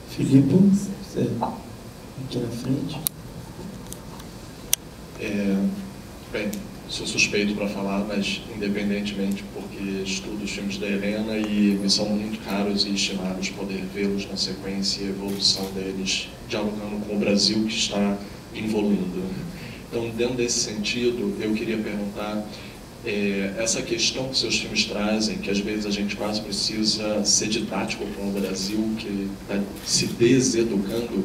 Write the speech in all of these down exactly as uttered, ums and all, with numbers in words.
Filipe, você aqui na frente. É, bem, sou suspeito para falar, mas independentemente, porque estudo os filmes da Helena e me são muito caros e estimados poder vê-los na sequência e evolução deles, dialogando com o Brasil que está evoluindo. Então, dentro desse sentido, eu queria perguntar é, essa questão que seus filmes trazem, que às vezes a gente quase precisa ser didático com o Brasil, que está se deseducando.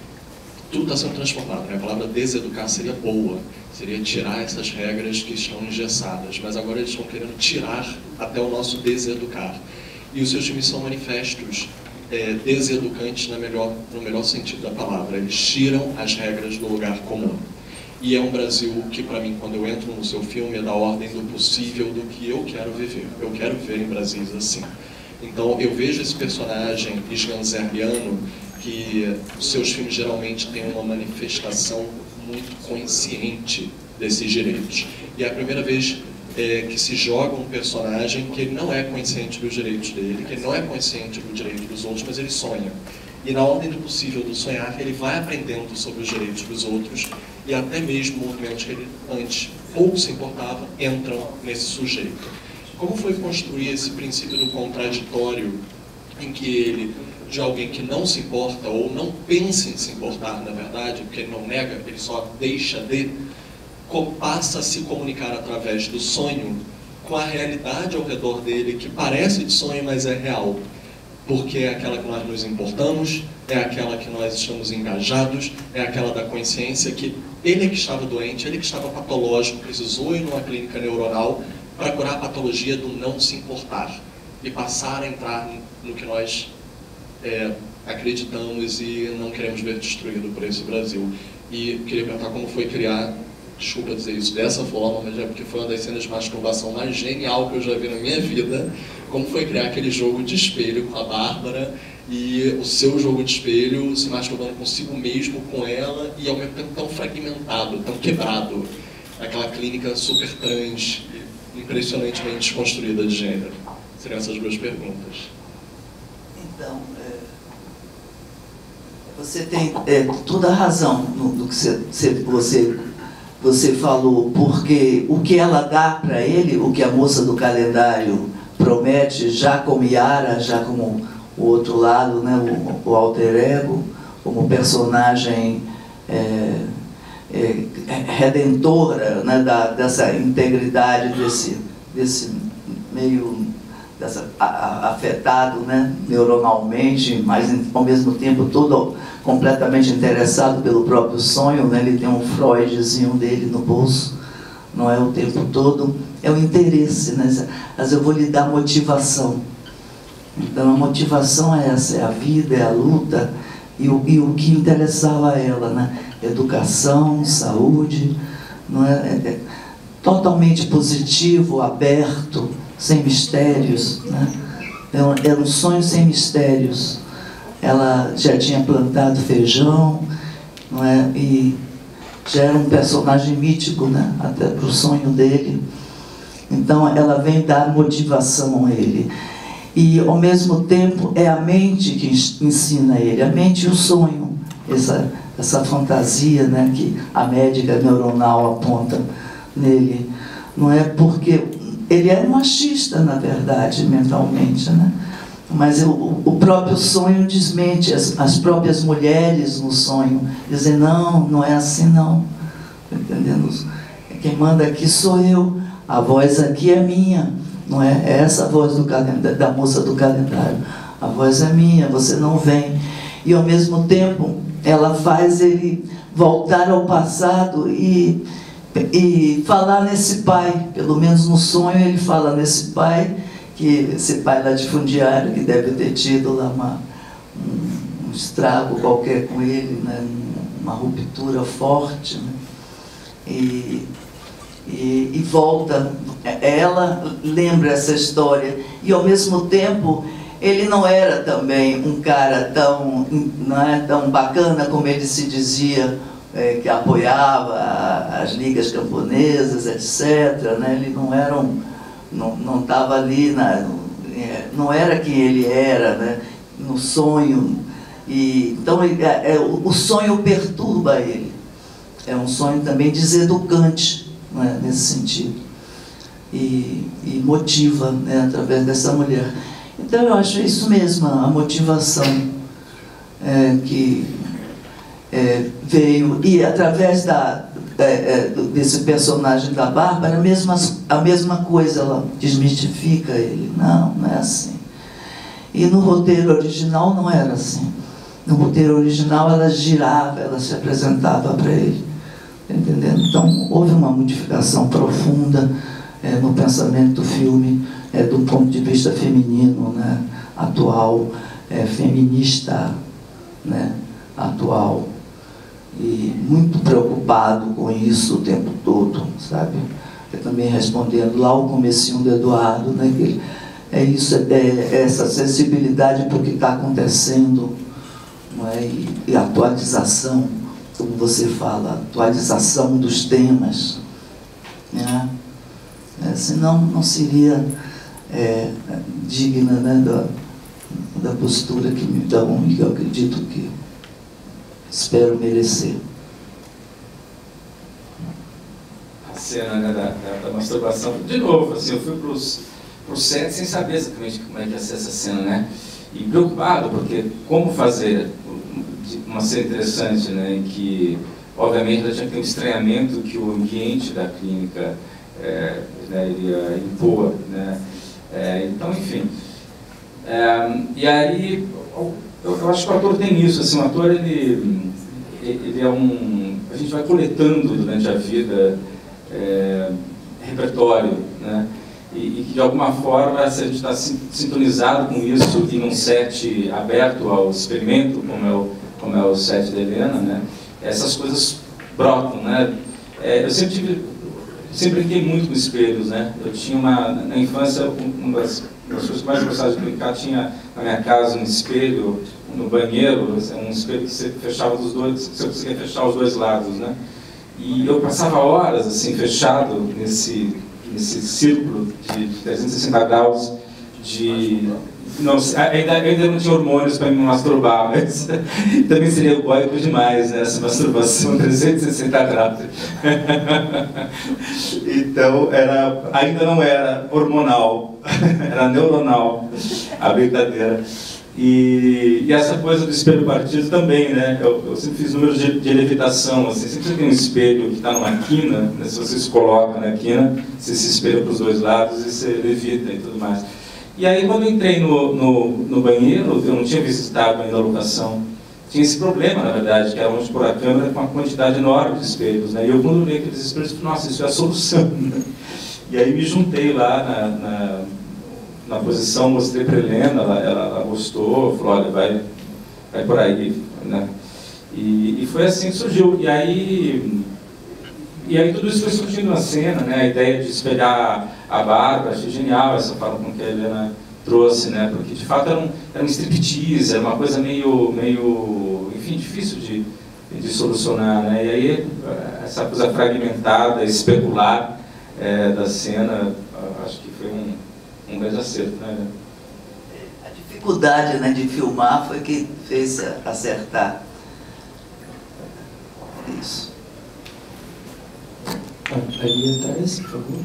Tudo está sendo transformado, né? A palavra deseducar seria boa, seria tirar essas regras que estão engessadas, mas agora eles estão querendo tirar até o nosso deseducar. E os seus filmes são manifestos é, deseducantes na melhor, no melhor sentido da palavra. Eles tiram as regras do lugar comum. E é um Brasil que, para mim, quando eu entro no seu filme, é da ordem do possível, do que eu quero viver. Eu quero viver em Brasil assim. Então, eu vejo esse personagem sganzerliano, que os seus filmes geralmente têm uma manifestação muito consciente desses direitos. E é a primeira vez é, que se joga um personagem que ele não é consciente dos direitos dele, que ele não é consciente do direito dos outros, mas ele sonha. E na ordem do possível do sonhar, ele vai aprendendo sobre os direitos dos outros e até mesmo movimentos que ele antes pouco se importava entram nesse sujeito. Como foi construir esse princípio do contraditório em que ele, de alguém que não se importa ou não pensa em se importar, na verdade, porque ele não nega, ele só deixa de, passa a se comunicar através do sonho com a realidade ao redor dele, que parece de sonho, mas é real. Porque é aquela que nós nos importamos, é aquela que nós estamos engajados, é aquela da consciência que ele é que estava doente, ele que estava patológico, precisou ir numa clínica neuronal para curar a patologia do não se importar e passar a entrar no que nós é, acreditamos e não queremos ver destruído por esse Brasil. E queria perguntar como foi criar, desculpa dizer isso dessa forma, mas é porque foi uma das cenas de masturbação mais genial que eu já vi na minha vida, como foi criar aquele jogo de espelho com a Bárbara e o seu jogo de espelho se masturbando consigo mesmo, com ela, e ao mesmo tempo tão fragmentado, tão quebrado, aquela clínica super trans, impressionantemente desconstruída de gênero. Seriam essas duas perguntas. Então, é, você tem é, toda a razão no, no que você, você, você falou, porque o que ela dá para ele, o que a moça do calendário promete, já como Yara, já como o outro lado, né, o, o alter ego, como personagem é, é, redentora, né, da, dessa integridade, desse, desse meio dessa, a, a, afetado, né, neuronalmente, mas ao mesmo tempo todo completamente interessado pelo próprio sonho, né, ele tem um Freudzinho dele no bolso, não é o tempo todo, é o interesse, né? Mas eu vou lhe dar motivação. Então a motivação é essa, é a vida, é a luta, e o, e o que interessava a ela, né? Educação, saúde, não é? É, é totalmente positivo, aberto, sem mistérios, né? Era um sonho sem mistérios. Ela já tinha plantado feijão, não é? E já era um personagem mítico, né? Até para o sonho dele. Então ela vem dar motivação a ele. E ao mesmo tempo é a mente que ensina ele, a mente e o sonho, essa, essa fantasia, né, que a médica neuronal aponta nele. Não é porque ele é machista, na verdade, mentalmente, né? Mas o, o próprio sonho desmente, as, as próprias mulheres no sonho dizem, não, não é assim não, entendendo? Quem manda aqui sou eu, a voz aqui é minha, não é? É essa a voz do calendário, da moça do calendário, a voz é minha, você não vem. E ao mesmo tempo ela faz ele voltar ao passado e, e falar nesse pai, pelo menos no sonho ele fala nesse pai, que esse pai lá de Fundiário, que deve ter tido lá uma, um, um estrago qualquer com ele, né? Uma ruptura forte, né? e, e, e volta, ela lembra essa história, e ao mesmo tempo ele não era também um cara tão, não é, tão bacana como ele se dizia, é, que apoiava as ligas camponesas, etcétera, né? Ele não era um, não estava ali, na, não era quem ele era, né? No sonho, E, então, ele, é, é, o sonho perturba ele. É um sonho também deseducante, não é, nesse sentido. E, e motiva, né, através dessa mulher. Então, eu acho isso mesmo, a motivação é, que é, veio. E através da, é, é, desse personagem da Bárbara, a mesma, a mesma coisa, ela desmistifica ele. Não, não é assim. E no roteiro original não era assim. No roteiro original ela girava, ela se apresentava para ele. Entendendo? Então houve uma modificação profunda é, no pensamento do filme, é, do ponto de vista feminino, né, atual, é, feminista, né, atual. E muito preocupado com isso o tempo todo, sabe? Eu também respondendo lá o comecinho do Eduardo, né, que ele, é isso, é, é essa sensibilidade para o que está acontecendo, não é? E, e atualização, como você fala, atualização dos temas, né? É, senão não seria é, digna, né, da, da postura que me dão e que eu acredito que espero merecer. A cena, né, da, da, da masturbação, de novo, assim, eu fui para o set sem saber exatamente como é que ia ser essa cena, né? E preocupado, porque como fazer uma cena interessante, né, em que, obviamente, ela tinha que ter um estranhamento que o ambiente da clínica é, né, iria impor, né? É, então, enfim. É, e aí, eu, eu acho que o ator tem isso, assim, o ator, ele, ele é um... A gente vai coletando durante a vida é, repertório, né? E, e que, de alguma forma, se a gente está sintonizado com isso em um set aberto ao experimento, como é o, como é o set da Helena, né, essas coisas brotam, né? É, eu sempre tive, sempre brinquei muito com espelhos, né? Eu tinha uma, na infância, uma das, das coisas que mais gostava de brincar, tinha na minha casa um espelho no banheiro, um espelho que você fechava dos dois, você conseguia fechar os dois lados, né? E eu passava horas, assim, fechado nesse... nesse círculo de trezentos e sessenta graus de... Não, ainda, ainda não tinha hormônios para me masturbar, mas também seria egoico demais, né, essa masturbação trezentos e sessenta graus. Então, era, ainda não era hormonal, era neuronal a brincadeira. E, e essa coisa do espelho partido também, né? Eu, eu sempre fiz números de, de levitação, assim, sempre tem um espelho que está numa quina, né? Se você se coloca na quina, você se espelha para os dois lados e você levita e tudo mais. E aí, quando eu entrei no, no, no banheiro, eu não tinha visitado ainda a locação, tinha esse problema, na verdade, que era onde pôr a câmera com uma quantidade enorme de espelhos, né? E eu, quando vi aqueles espelhos, falei, nossa, isso é a solução, né? E aí me juntei lá na... na na posição, mostrei para a Helena, ela, ela, ela gostou, falou, olha, vai, vai por aí, né? E, e foi assim que surgiu. E aí, e aí tudo isso foi surgindo na cena, né? A ideia de espelhar a Bárbara, achei genial essa forma com que a Helena trouxe, né? Porque de fato era um, era um striptease, era uma coisa meio, meio enfim, difícil de, de solucionar, né? E aí essa coisa fragmentada, especular é, da cena, acho que foi um um grande acerto, né? A dificuldade, né, de filmar foi que fez acertar isso. Ali atrás, por favor.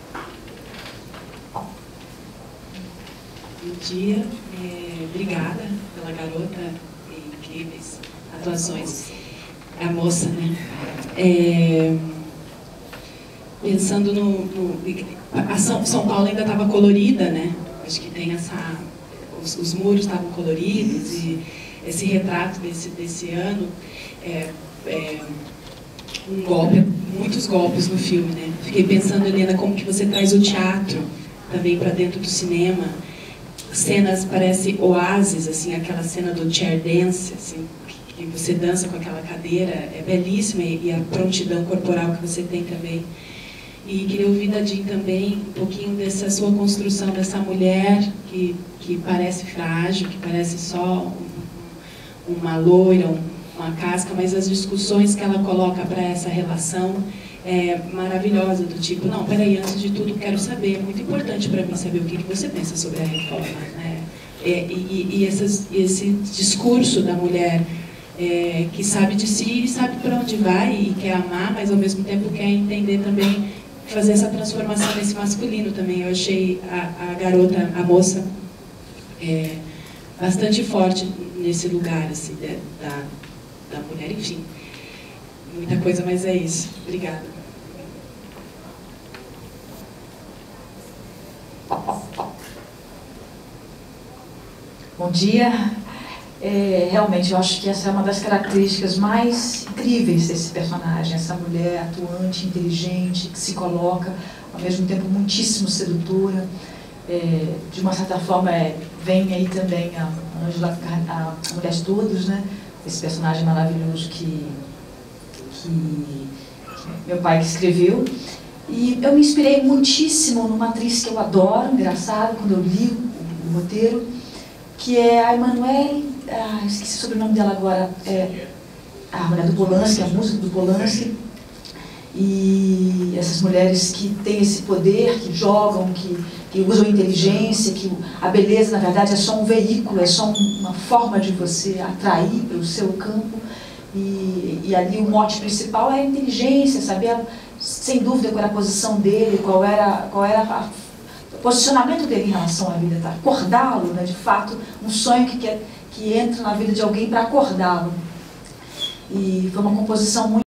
Bom dia, é, obrigada pela garota, incríveis atuações. A moça, né? É, pensando no... no a São, São Paulo ainda estava colorida, né? Acho que tem essa... Os, os muros estavam coloridos e esse retrato desse, desse ano é, é um golpe, muitos golpes no filme, né? Fiquei pensando, Helena, como que você traz o teatro também para dentro do cinema. Cenas, parece oásis, assim, aquela cena do chair dance, assim, que você dança com aquela cadeira, é belíssima, e a prontidão corporal que você tem também. E queria ouvir da Jean também um pouquinho dessa sua construção, dessa mulher que, que parece frágil, que parece só um, uma loira, um, uma casca, mas as discussões que ela coloca para essa relação é maravilhosa, do tipo, não, peraí, antes de tudo quero saber, é muito importante para mim saber o que, que você pensa sobre a reforma, né? é, e, e essas, esse discurso da mulher é, que sabe de si e sabe para onde vai e quer amar, mas ao mesmo tempo quer entender também, fazer essa transformação nesse masculino também. Eu achei a, a garota, a moça, é, bastante forte nesse lugar, assim, de, da, da mulher, enfim. Muita coisa, mas é isso. Obrigada. Bom dia. É, realmente, eu acho que essa é uma das características mais incríveis desse personagem, essa mulher atuante, inteligente, que se coloca, ao mesmo tempo muitíssimo sedutora. É, de uma certa forma, é, vem aí também a Ângela, a, a Mulher de Todos, né? Esse personagem maravilhoso que, que, que meu pai que escreveu. E eu me inspirei muitíssimo numa atriz que eu adoro, engraçado, quando eu li o, o roteiro, que é a Emanuele, ah, esqueci o sobrenome dela agora, é a mulher do Polanski, a música do Polanski. E essas mulheres que têm esse poder, que jogam, que, que usam a inteligência, que a beleza, na verdade, é só um veículo, é só uma forma de você atrair para o seu campo. E, e ali o mote principal é a inteligência, saber, sem dúvida, qual era a posição dele, qual era, qual era a, o posicionamento dele em relação à vida, tá? Acordá-lo, né? De fato, um sonho que, quer, que entra na vida de alguém para acordá-lo. E foi uma composição muito